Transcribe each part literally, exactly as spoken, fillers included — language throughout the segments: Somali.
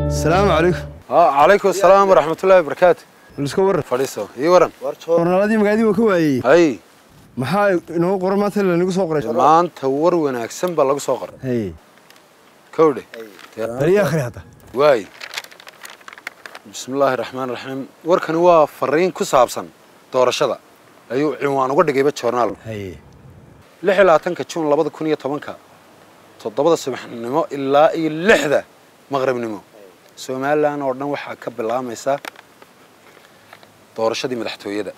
السلام عليكم. اه عليكم السلام ورحمة الله وبركاته. نسكو ورن. فريسو اي ورن. ورنادي مقادي وكواي. اي. maxaa inoo qoran maanta la nagu soo qoray maanta war wanaagsan baa lagu soo qoray hay kowde bari akhri hada waay bismillaahir rahmaanir rahiim warkani waa fariin ku saabsan doorashada ayuu ciwaan uga dhigayba joornaal hay lix iyo labaatanka Juun labada kun iyo tobanka toddobada subaxnimo ilaa iyo lixda maqribnimo Soomaaliland oo dhan waxa ka bilaamaysa doorashadii madaxtooyada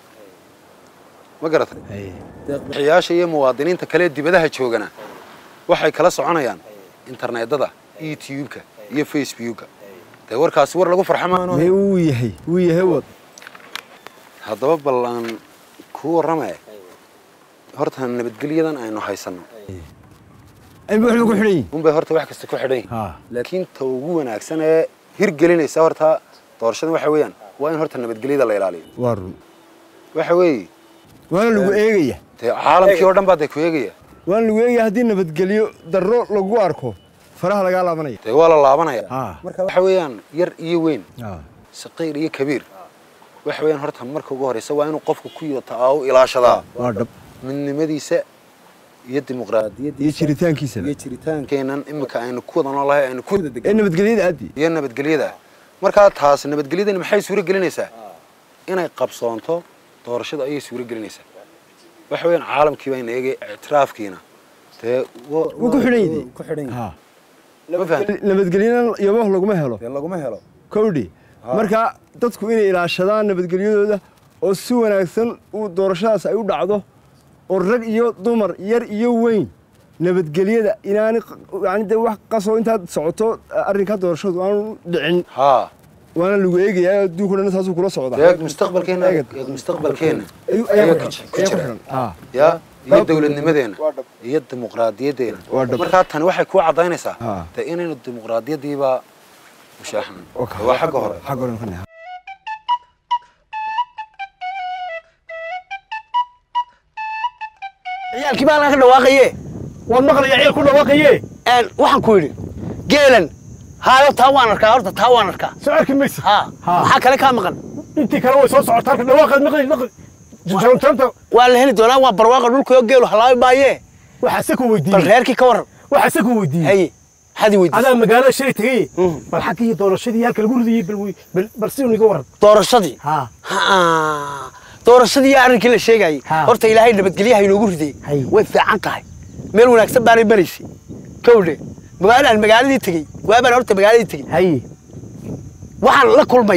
ma garatay hay xiyaasha iyo muwaadiniinta kale dibadaha joogana waxay kala soconayaan internetada YouTube-ka iyo Facebook-ka tay warkaas war lagu farxamaano may uu yahay uu yahay wad hadaba ballan ku waramay horta nabadgelyadan aynu haysano ay wax lagu xidhay un bay horta wax kasta ku xidhay laakiin ta ugu wanaagsan ee hirgelinaysa horta doorashada waxa weeyaan waa in horta nabadgelyada la ilaaliyo war waxa weey waan lagu eegaya caalamkii oo dhan baa ku eegaya waan lagu eegaya hadii nabadgelyo darro lagu arko faraha laga laabanaya ee wala laabanaya marka waxa weeyaan yar iyo weyn saqiir iyo kabiir waxa weeyaan horta marka ugu horeysa waa inuu qofku ku yota oo ilaashada waa dhab midnimadiisa iyo dimuqraadiyadda iyo jiritaankiisa iyo jiritaankeenan imika aynu ku wada noolahay aynu ku wada degan nabadgelyada aadi iyo nabadgelyada marka taas nabadgelyada maxay suuro gelinaysaa inay qabsoonto doorashada ayay suuro gelinaysaa waxa weeyaan caalamkii baa inagay ictiraafkiina tee wuu ku xidhay ku xidhay ha nabadgelyada yabaha laguma helo laguma helo kowdi marka dadku inay ilaashadaan nabadgelyadooda oo si wanaagsan uu doorashadaas ay u dhacdo oo rag iyo dumar yar iyo weyn nabadgelyada inaani yaani wax qaso inta socoto arrinka doorashadu aanu dhicin ha وانا لو ايغيا دوكو دنا تاسو كula socda eeg mustaqbalkeena eeg mustaqbalkeena ها يا iyo dawladnimadeena iyo dimuqraadiyadeena marka tan waxay ku cadaynaysaa inaynu dimuqraadiyadiiba mushaaxan waa xaq hore xaq hore kan ciyaalkii baa laga dhawaaqaye waan maqlaya ciyaal ku dhawaaqaye aan waxaan ku yiri geelan هاي تاوان أركا أرتا تاوان أركا سعرك ميسي ها ها كله كام مقن أنت كانوا يسوون سعر ترك نواقد نقل نقل جون تنتا ولا هني دولا وبرواقة دول كيو جيلو حلاوي بايه وحسكوا ودي بالخير كي كور وحسكوا ودي هي هذه ودي هذا مقالة شيء تهي بالحكي دور الشدي هاك الجول ذي بالوي بالبرسيون يقور دور الشدي ها ها دور الشدي يعني كل شيء جاي أرتا إلهي اللي بتقوليه هي نقول ذي وفي عنقها ملون أكسب باري بريسي كوله مقالة المقالة دي تجي وأنا قلت المقالة دي تجي هاي waxaan la kulmay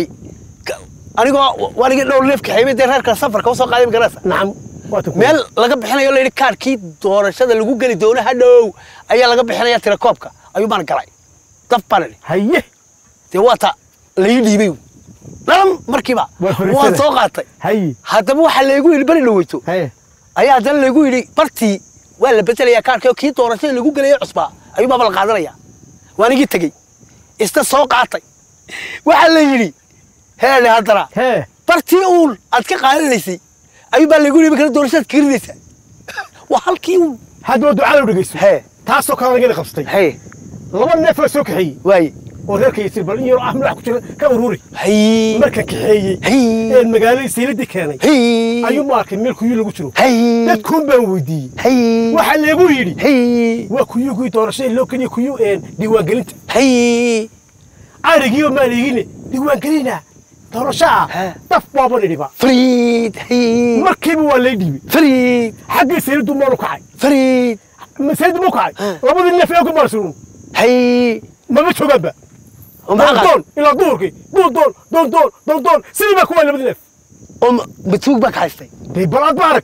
anigoo wariga dhowr leef ka ximid reer ka safar ka soo qaaday garasa nacam meel laga bixinayo leeyahay kaarkii doorashada lagu gali doono hadhow ayaa laga bixinaya tira koobka ayuu baan galay daf panel haye tii wata la yidhiibay dhan markiiba waa soo qaatay haye hadaba waxa leeyahay in bari dhaweyto haye ayaa dan leeyahay yiri bartii waa la bedelaya kaarkii kii doorashada lagu galay cusba ayuu baa la qaadanaya waanigi tagay ista soo qaatay waxa la yiri heer hadara hee bartii uul aad ka qaadanaysay ayuu baa lagu yiri kala doorashada kirinaysa waa halkii uu hadoo ducada u dhageyso hee taasoo kala laga qabstay hee laba neef soo kaxay way oo reerka yisir bal in yar ah madax ku jira ka ururi hay marka kaxeeyay ee magaalada siiladii keenay hay ayuu markay meel ku yiri lagu jiro hay dadku baan weydiiyay hay waxa lagu yiri hay waa ku yugu doorashada loo kaniyo ku yuu een diiwaan gelinta hay arigiyo maaligine diiwaan gelina doorashada daf baaba dhiba فريد هي markiiba waa la dhiibay فريد xagga sayiddu ma lu kacay فريد ma sayiddu ma kacay labadii neef ee ku marsuun هي ma ma joogaanba وما doon ila duurkii doon doon doon doon doon doon sidii ba kuwa labadii neef ام بتسوق بك حاستي day balaad baarak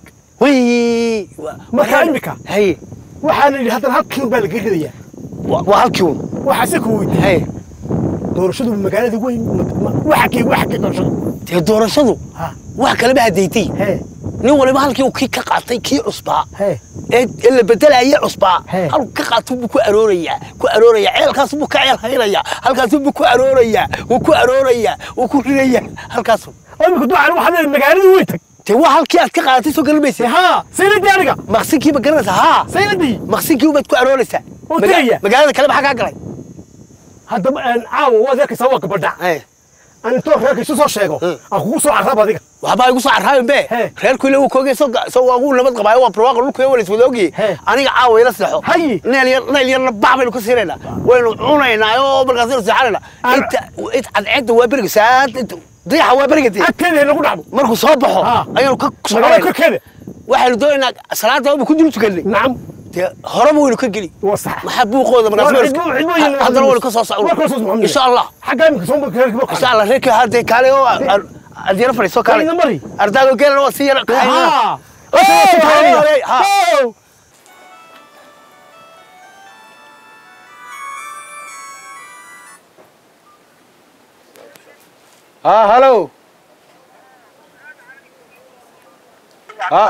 وي marka imika هي waxaan idhi hadda halkii baa laga ridaya وهالكيون waxa se ku weydiiyay هي doorashadu magaalada weyn waxa kii waxa kii doorashadu تي دورشدو wax kale ba hadeeytay hee nin waliba halkii uu ka qaatay kii cusbaa hee ee ila bedelaya cusbaa hal ka qaatay buu ku arooraya ku arooraya ceelkaas buu ka ceel hayraya halkaas buu ku arooraya uu ku arooraya uu ku riraya halkaas imika ducaan waxa leeyahay magaalada weyn tag تي واحد كي أتكلم سو قلبي ها سيدي أرجع مقصدي بقرنسها ها سيدي مقصدي وبتكو أرولسها وتريا مقالة كلام حاجة قلي haddaba aan caawa waad arkaysaa waa gabadha aan intoo reerka isu soo sheego aan kugu soo carraab adiga waxbaa igu soo carraabin be reerku ile uu koogay soo waagu nabad qabaayo waa barwaaqo dhulku wala iswada ogii aniga caawa ila saxo neel yar neel yarna baac baynu ka siinaynaa waynu cunaynaa oo markaas ila saxanayna inta inta cadceedda waa beriga saad inta diyaxa waa beriga dii adkeeda lagu dhacdo markuu soo baxo ayuu ka soconaynaa waxaynu doonaynaa salaada oo ku dul tukanay nacam هرب وين كجلي وصح محبوق هذا من هذا هو القصص إن شاء الله حقامك صوبك إن شاء الله هيك هذا كاليو أدير فريسو كالي أرداغو كير وسير ها ها هلو ها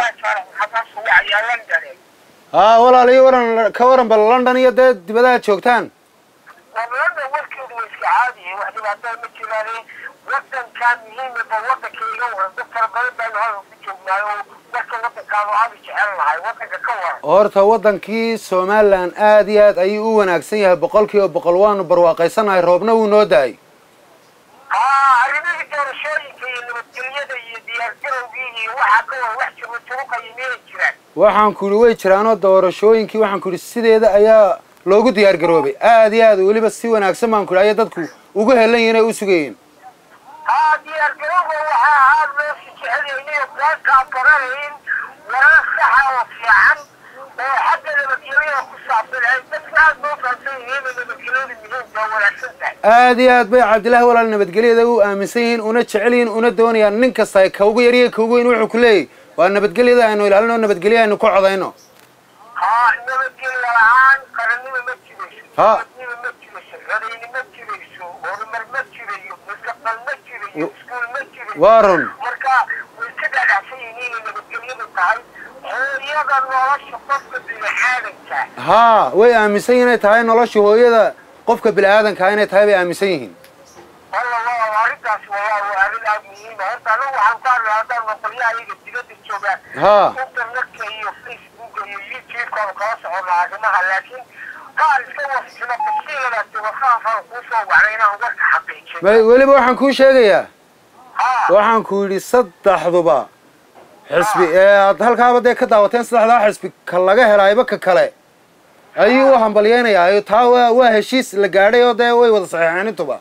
ها والله لي ورن كورن بلندن يا دد دبدا joogtaan والله وركيdu way iska caadi wax dhibaato ma jiraan wadan kan muhiim ah wadankeega oo dadka badan baa hal ku joognaayo dadka wadanka aan jecelahay wadanka ka war horta wadankii Soomaaliland aad iyo aad ay u wanaagsan yahay boqolkiiba boqol waanu barwaaqaysanahay roobna uu noo daay aa arrimaha doorashooyinka iyo nabadgelyada iyo diyaargarowgii iyo waxa ka war wax jiro jiro qiimeeyay jiraan waxaan ku way jiraano doorashooyinkii waxaan ku sideeda ayaa loogu diyaar garoobay aad iyo aad waliba si wanaagsan baan ku leeyahay dadku ugu helan inay u sugayeen haa diyaar garowga waxa aad loo jecelahay dadka qoranayn waran sax oo fiican oo xagga nabadgelyada ku saabsan ay dadka aad loo faafay inay nabadgelyada muhiim ah wanaagsan tahay aad iyo aad bay Cabdilaahi walaal nabadgelyada u aaminsan yihiin una jeceliin una doonayaan nin kasta ay ka ugu yariyay ka ugu weyn wuxuu ku leeyahay waa nabadgelyada aynu ilaalino nabadgelyada aynu ku codayno ها نبتكلم الآن قرننا متجريش ها نبتكلم متجريش غريني متجريش ورمر متجريش مستقبل متجريش سكول متجريش وارن مركا وكذا العشينين نبتكلم التعي هي النورش قصة بالحالك ها way aaminsan yihiin tahay nolosha hooyada qofka bilaadanka inay tahay bay aaminsan yihiin والله والله وارثاس والله وارث مهم هذا لو حنقال هذا المقريه هي تجد الشباب ها انترنت iyo facebook iyo youtube kala kala socda arrimaha laakiin qaar iska wafsina qasiilada waxa fara ku soo wacayna warka xaqiiqo bay waliba waxaan ku sheegayaa waxaan ku yiri saddexduba xisbi ee halkaaba de ka daawateen saddexda xisbi ka laga helayba ka kale ayuu hambalyeynaya taa waa heshiis la gaadhay oo de way wada saxiixeen intuba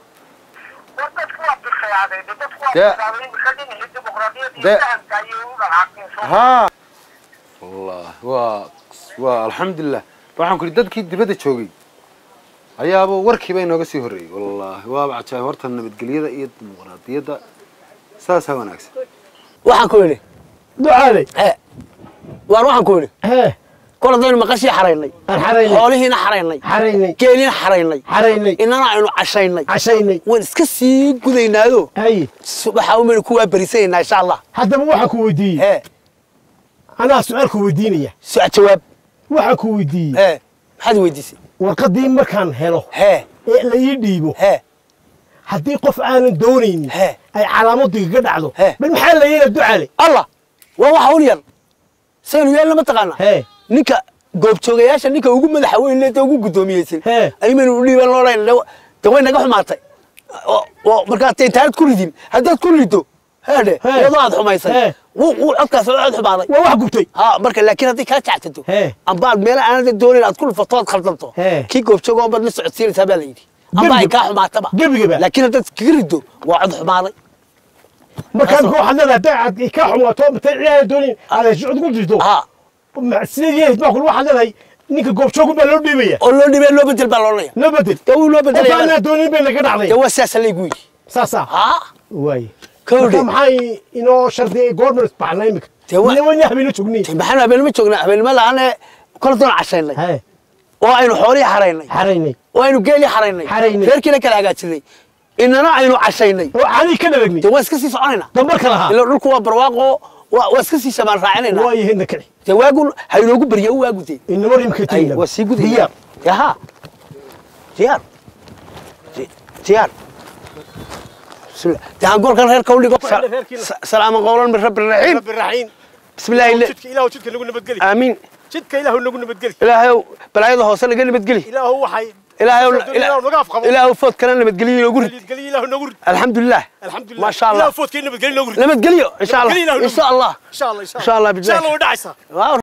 ها والله وا وا الحمد لله waxaan ku dadkii dibadda joogay ayaaba warkii bay nooga sii horeeyay wallahi waa bacay horta nabadgelyada iyo dimuqraadiyadda saas ha wanaagsan waxaan ku yiri ducaale ee waan waxaan ku yiri ee kala dayno maqashii xareynay xareynay xoolihiina xareynay xareynay geelina xareynay xareynay inana aynu cashaynay cashaynay waan iska sii gudaynaayo hay subaxa u meel ku waa barisaynaa insha Allah haddaba waxa ku weydiiyay ee ana su'aal ku weydiinaya su'aal jawaab waxa ku weydiiyay ee maxaad weydiisay warqadii markaan helo ee ee la ii dhiibo ee haddii qof aanan doonaynin ay calaamad diga dhacdo bal maxaa la yeelaa ducaale Allah waa waxa ul yar saynu yeelna ma taqaana ee ninka goob joogayaasha ninka ugu madaxa weyn leeyahay ugu gudoomiyaysan ayman u dhiiban loo leeyahay daway naga xumaatay oo marka tayd ku ridin haddaad ku rido هذا يضاد حمايسي وو عدكاس عد حماday waa wax gubtay ha marka laakiin hadii ka tactato amba meel aan doonin aad kul fatood khaldamto ki goob joog oo bad la socodsiinaysa baa leeydi amba ay ka xumaataba gabiga laakiin hadii kaga rido waa cad xumaaday markaan ku xadada daacad ka xumaato matay ciyaar doonin ala socod ku jirto ha sidii ma kul waxa leeyahay ninka goob joog baa loo dhiibaya oo loo dhiibay loo bedel baa loo leeyahay loo bedel oo loo bedel ana doonin baa laga dhacday waa saas leeyahay saasa ha way كودي maxay inoo shardi goormar barnaamijka ina wani habeen joognay maxaan habeen ma joognaa habeen ma laana kala doon cashaynay oo aynu xooli xareynay xareynay oo aynu geeli xareynay reerkina kala hagaajinay inana aynu cashaynay oo ani ka dhawagnay waa iska sii soconayna dambar kala ha ila dhulku waa barwaaqo waa iska sii shamaan raacinayna waa yihiin kale jawaagu haynoogu bariyo waagu tii inama rimka tiina waa sii gudaya yaha diyaar diyaar دهان قول كان غير كولي سلام قولا من رب الرحيم رب الرحيم بسم الله الله جدك إله وجدك نقول نبتقلي آمين جدك إله نقول نبتقلي إله بلايض هو سنة قل نبتقلي إله هو حي إلهي إلهي فوت كنا نبتقليه نقول الحمد لله الحمد لله ما شاء الله إلهي فوت كنا نبتقليه نقول نبتقليه إن شاء الله إن شاء الله إن شاء الله إن إن شاء الله إن شاء الله ودعسه الله